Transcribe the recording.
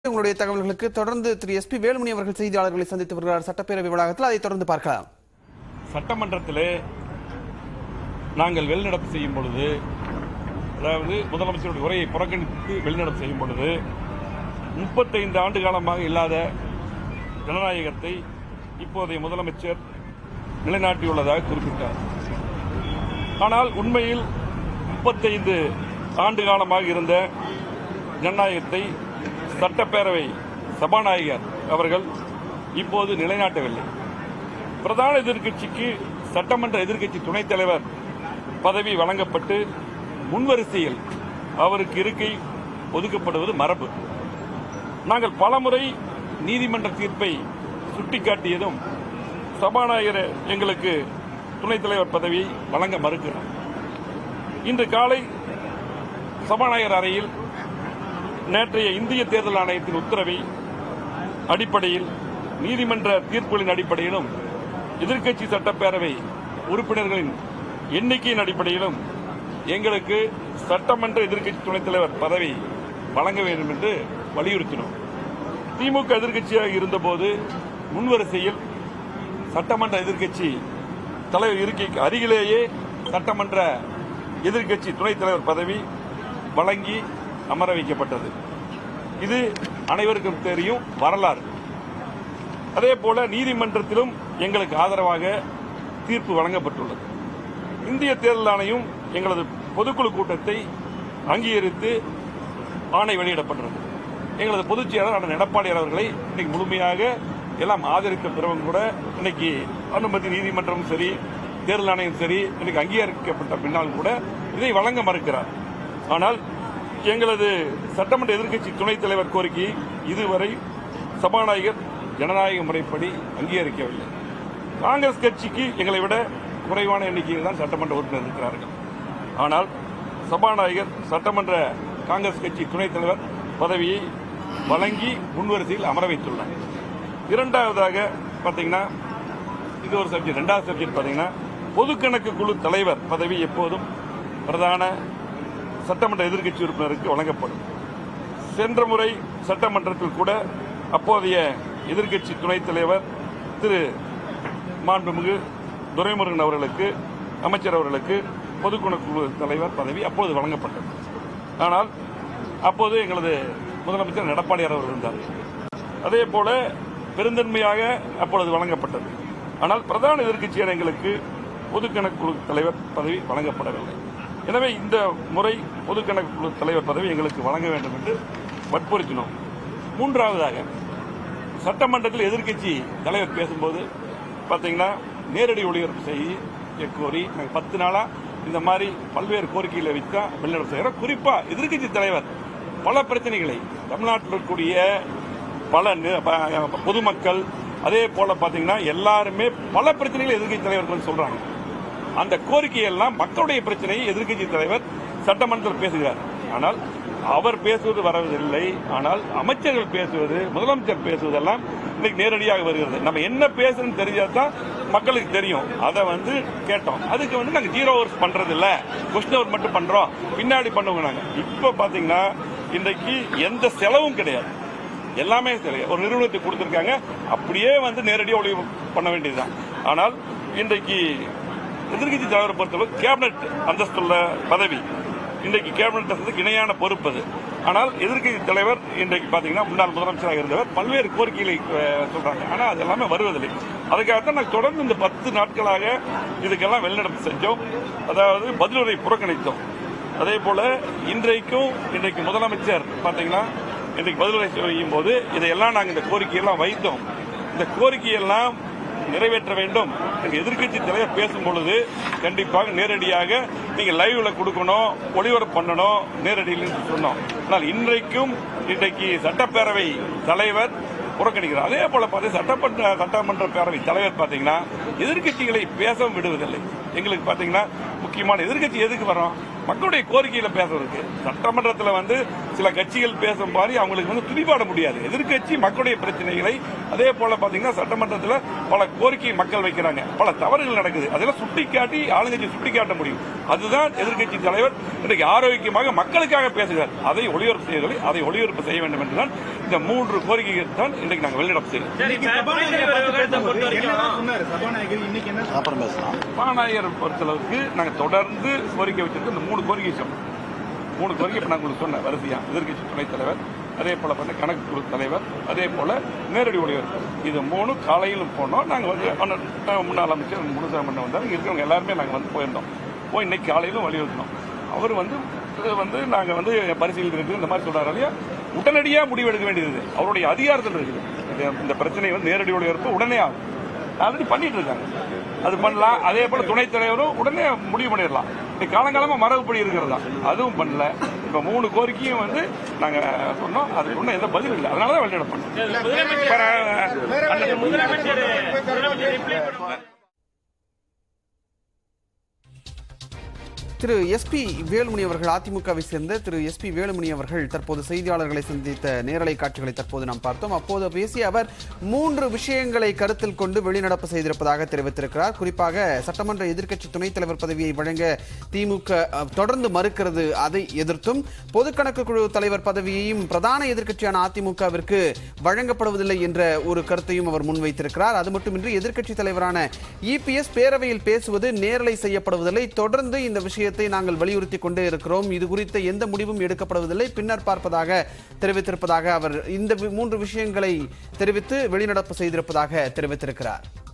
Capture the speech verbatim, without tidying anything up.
உங்களுடைய தகவல்களுக்கு தொடர்ந்து திரு எஸ் பி வேலுமணி அவர்கள் செய்தியாளர்களை சந்தித்து வருகிறார் சட்டப்பேரவை வளாகத்தில். அதை தொடர்ந்து பார்க்கலாம். சட்டமன்றத்திலே நாங்கள் வெளிநடப்பு செய்யும் பொழுது, அதாவது முதலமைச்சருடைய உரையை புறக்கணித்து வெளிநடப்பு செய்யும் பொழுது, முப்பத்தைந்து ஆண்டு காலமாக இல்லாத ஜனநாயகத்தை இப்போதைய முதலமைச்சர் நிலைநாட்டியுள்ளதாக குறிப்பிட்டார். ஆனால் உண்மையில் முப்பத்தைந்து ஆண்டு காலமாக இருந்த ஜனநாயகத்தை சட்டப்பேரவை சபாநாயகர் அவர்கள் இப்போது நிலைநாட்டவில்லை. பிரதான எதிர்க்கட்சிக்கு சட்டமன்ற எதிர்க்கட்சி துணைத் தலைவர் பதவி வழங்கப்பட்டு முன்வரிசையில் அவருக்கு இருக்கை ஒதுக்கப்படுவது மரபு. நாங்கள் பலமுறை நீதிமன்ற தீர்ப்பை சுட்டிக்காட்டியதும் சபாநாயகர் எங்களுக்கு துணைத் தலைவர் பதவியை வழங்க மறுக்கிறார். இன்று காலை சபாநாயகர் அறையில் நேற்றைய இந்திய தேர்தல் ஆணையத்தின் உத்தரவை அடிப்படையில், நீதிமன்ற தீர்ப்புகளின் அடிப்படையிலும், எதிர்க்கட்சி சட்டப்பேரவை உறுப்பினர்களின் எண்ணிக்கையின் அடிப்படையிலும் எங்களுக்கு சட்டமன்ற எதிர்க்கட்சி துணைத் தலைவர் பதவி வழங்க வேண்டும் என்று வலியுறுத்தினோம். திமுக எதிர்க்கட்சியாக இருந்தபோது முன்வரிசையில் சட்டமன்ற எதிர்க்கட்சி தலைவர் இருக்கைக்கு அருகிலேயே சட்டமன்ற எதிர்க்கட்சி துணைத் தலைவர் பதவி வழங்கி அமர வைக்கப்பட்டது. இது அனைவருக்கும் தெரியும் வரலாறு. அதே போல நீதிமன்றத்திலும் எங்களுக்கு ஆதரவாக தீர்ப்பு வழங்கப்பட்டுள்ளது. இந்திய தேர்தல் ஆணையம் எங்களது பொதுக்குழு கூட்டத்தை அங்கீகரித்து ஆணை வெளியிடப்பட்டுள்ளது. எங்களது பொதுச் செயலாளர் அண்ணன் எடப்பாடியார் அவர்களை இன்னைக்கு முழுமையாக எல்லாம் ஆதரித்த பிறகும் கூட இன்னைக்கு அனுமதி நீதிமன்றமும் சரி, தேர்தல் ஆணையம் சரி, இன்னைக்கு அங்கீகரிக்கப்பட்ட பின்னால் கூட இதை வழங்க மறுக்கிறார். ஆனால் எங்களது சட்டமன்ற எதிர்க்கட்சி துணைத் தலைவர் கோரிக்கை இதுவரை சபாநாயகர் ஜனநாயக முறைப்படி அங்கீகரிக்கவில்லை. காங்கிரஸ் கட்சிக்கு எங்களை விட குறைவான எண்ணிக்கையில் தான் சட்டமன்ற உறுப்பினர் இருக்கிறார்கள். ஆனால் சபாநாயகர் சட்டமன்ற காங்கிரஸ் கட்சி துணைத் தலைவர் பதவியை வழங்கி முன்வரிசையில் அமர வைத்துள்ளார். இரண்டாவதாக பார்த்தீங்கன்னா, இது ஒரு சப்ஜெக்ட். இரண்டாவது சப்ஜெக்ட் பார்த்தீங்கன்னா, பொது கணக்கு குழு தலைவர் பதவி எப்போதும் பிரதான சட்டமன்ற எதிர்க்கட்சி உறுப்பினருக்கு வழங்கப்படும். சென்ற முறை சட்டமன்றத்தில் கூட அப்போதைய எதிர்க்கட்சி துணைத் தலைவர் திரு மாண்புமிகு துரைமுருகன் அவர்களுக்கு, அமைச்சர் அவர்களுக்கு பொதுக்குழு தலைவர் பதவி அப்போது வழங்கப்பட்டது. ஆனால் அப்போது எங்களது முதலமைச்சர் எடப்பாடியார் அவர்கள் இருந்தார். அதே போல பெருந்தன்மையாக அப்பொழுது வழங்கப்பட்டது. ஆனால் பிரதான எதிர்க்கட்சியான எங்களுக்கு பொதுக்கணக்கு குழு தலைவர் பதவி வழங்கப்படவில்லை. எனவே இந்த முறை பொதுக்கணக்கு குழு தலைவர் பதவி எங்களுக்கு வழங்க வேண்டும் என்று வற்புறுத்தினோம். மூன்றாவதாக, சட்டமன்றத்தில் எதிர்க்கட்சி தலைவர் பேசும்போது பார்த்தீங்கன்னா, நேரடி ஒளிபரப்பு செய்ய கோரி நாங்கள் பத்து நாளா இந்த மாதிரி பல்வேறு கோரிக்கைகளை வைத்தா வெளிநடப்பு செய்கிறோம். குறிப்பா எதிர்க்கட்சி தலைவர் பல பிரச்சனைகளை, தமிழ்நாட்டில் இருக்கக்கூடிய பல பொதுமக்கள், அதே போல பார்த்தீங்கன்னா எல்லாருமே பல பிரச்சனைகளை எதிர்க்கட்சி தலைவர்கள் சொல்றாங்க. அந்த கோரிக்கையெல்லாம் மக்களுடைய பிரச்சனையை எதிர்க்கட்சி தலைவர் சட்டமன்றத்தில் பேசுகிறார். ஆனால் அவர் பேசுவது வரவில்லை. ஆனால் அமைச்சர்கள் பேசுவது, முதலமைச்சர் பேசுவதெல்லாம் இன்னைக்கு நேரடியாக வருகிறது. நம்ம என்ன பேசணும்னு தெரிஞ்சாதான் மக்களுக்கு தெரியும். அதை வந்து கேட்டோம். அதுக்கு வந்து நாங்கள் ஜீரோ ஹவர்ஸ் பண்றது இல்ல, கொஸ்டின் ஹவர் மட்டும் பண்றோம், பின்னாடி பண்ணுவோம். நாங்க இப்ப பாத்தீங்கன்னா இன்றைக்கு எந்த செலவும் கிடையாது, எல்லாமே சரி. ஒரு நிறுவனத்தை கொடுத்திருக்காங்க, அப்படியே வந்து நேரடியாக ஒளி பண்ண வேண்டியதுதான். ஆனால் இன்றைக்கு எதிர்க்கட்சி தலைவரை பொறுத்தவரை கேபினட் அந்தஸ்துள்ள பதவி, இன்றைக்கு கேபினட் அந்தஸ்துக்கு இணையான பொறுப்பு அது. ஆனால் எதிர்க்கட்சி தலைவர் இன்றைக்கு பாத்தீங்கன்னா முன்னாள் முதலமைச்சராக இருந்தவர் பல்வேறு கோரிக்கைகளை சொல்றாங்க. ஆனால் அது எல்லாமே வருவதில்லை. அதுக்காகத்தான் நாங்கள் தொடர்ந்து இந்த பத்து நாட்களாக இதுக்கெல்லாம் வெளிநடப்பு செஞ்சோம். அதாவது பதிலுரை புறக்கணித்தோம். அதே போல இன்றைக்கும் இன்றைக்கு முதலமைச்சர் பாத்தீங்கன்னா இன்றைக்கு பதிலுரை செய்யும் போது இதையெல்லாம் நாங்கள் இந்த கோரிக்கையெல்லாம் வைத்தோம். இந்த கோரிக்கையெல்லாம் நிறைவேற்ற வேண்டும். எதிர்க்கட்சி தலைவர் பேசும் பொழுது கண்டிப்பாக நேரடியாக நீங்க லைவ்ல கொடுக்கணும், ஒளிபரப்பு பண்ணணும், நேரடியில் சொன்னோம். ஆனால் இன்றைக்கும் இன்றைக்கு சட்டப்பேரவை தலைவர் புறக்கணிக்கிறார். அதே போல பார்த்தீங்கன்னா சட்டமன்ற சட்டமன்ற பேரவை தலைவர் பாத்தீங்கன்னா எதிர்க்கட்சிகளை பேச விடுவதில்லை. எங்களுக்கு பாத்தீங்கன்னா முக்கியமான எதிர்க்கட்சி எதுக்கு வரோம்? மக்களுடைய கோரிக்கையில பேசுறதுக்கு. சட்டமன்றத்தில் வந்து சில கட்சிகள் பேசும் மாதிரி அவங்களுக்கு வந்து துதிபாட முடியாது. எதிர்க்கட்சி மக்களுடைய பிரச்சனைகளை, அதே போல பாத்தீங்கன்னா சட்டமன்றத்தில் பல கோரிக்கை மக்கள் வைக்கிறாங்க, பல தவறுகள் நடக்குது, அதெல்லாம் சுட்டிக்காட்டி ஆளுங்கட்சி சுட்டிக்காட்ட முடியும். அதுதான் எதிர்க்கட்சி தலைவர் இன்றைக்கு ஆரோக்கியமாக மக்களுக்காக பேசுகிறார். அதை ஒளிபரப்பு செய்வதில்லை, அதை ஒளிபரப்பு செய்ய வேண்டும் என்றுதான் இந்த மூன்று கோரிக்கைகள் தான் இன்றைக்கு நாங்கள் வெளிநடப்பு செய்யணும். சபாநாயகர் பொறுத்தளவுக்கு நாங்கள் தொடர்ந்து கோரிக்கை வச்சிருக்கோம். இந்த மூணு கோரிக்கை சொன்னோம். மூணு கோரிக்கை இப்ப நான் உங்களுக்கு சொன்னேன் வரிசையா. எதிர்க்கட்சி துணைத் தலைவர், அதே போல பண்ண கணக்கு குழு தலைவர், அதே போல நேரடி ஒளிபரப்பு, இது மூணு காலையிலும் போனோம். நாங்கள் வந்து முன்னாள் அமைச்சர் முனுசாமி பண்ண வந்தார், இங்க இருக்கவங்க எல்லாருமே நாங்கள் வந்து போயிருந்தோம். போய் இன்னைக்கு காலையிலும் வலியுறுத்தினோம். அவர் வந்து வந்து நாங்கள் வந்து பரிசீலனை இருக்கு இந்த மாதிரி சொல்றாரு இல்லையா, உடனடியாக முடிவு எடுக்க வேண்டியது அவருடைய அதிகாரத்தில் இருக்குது. இந்த பிரச்சனை வந்து நேரடி ஒளிபரப்பு உடனே ஆகும். ஆல்ரெடி பண்ணிட்டு இருக்காங்க, அது பண்ணலாம். அதே போல துணைத் தலைவரும் உடனே முடிவு பண்ணிடலாம். காலங்காலமா மரபுப்படி இருக்கிறதா, அதுவும் பண்ணல. இப்ப மூணு கோரிக்கையும் வந்து நாங்க சொன்னோம், அதுக்கு ஒன்றும் எந்த பதில் இல்லை. அதனாலதான் வெளியிடப்போம். திரு எஸ் பி வேலுமணி அவர்கள், அதிமுகவை சேர்ந்த திரு எஸ் பி வேலுமணி அவர்கள் தற்போது செய்தியாளர்களை சந்தித்த நேரலை காட்சிகளை தற்போது நாம் பார்த்தோம். அப்போது பேசிய அவர் மூன்று விஷயங்களை கருத்தில் கொண்டு வெளிநடப்பு செய்திருப்பதாக தெரிவித்திருக்கிறார். குறிப்பாக சட்டமன்ற எதிர்க்கட்சி துணைத் தலைவர் பதவியை வழங்க திமுக தொடர்ந்து மறுக்கிறது, அதை எதிர்த்தும் பொதுக்கணக்கு குழு தலைவர் பதவியையும் பிரதான எதிர்க்கட்சியான அதிமுகவிற்கு வழங்கப்படுவதில்லை என்ற ஒரு கருத்தையும் அவர் முன்வைத்திருக்கிறார். அது மட்டுமின்றி எதிர்க்கட்சி தலைவரான இபிஎஸ் பேரவையில் பேசுவது நேரலை செய்யப்படுவதில்லை, தொடர்ந்து இந்த விஷயத்தை நாங்கள் வலியுறுத்தி கொண்டே இருக்கிறோம், இது குறித்த எந்த முடிவும் எடுக்கப்படுவதில்லை, பின்னர் பார்ப்பதாக தெரிவித்திருப்பதாக அவர் இந்த மூன்று விஷயங்களை தெரிவித்து வெளிநடப்பு செய்திருப்பதாக தெரிவித்திருக்கிறார்.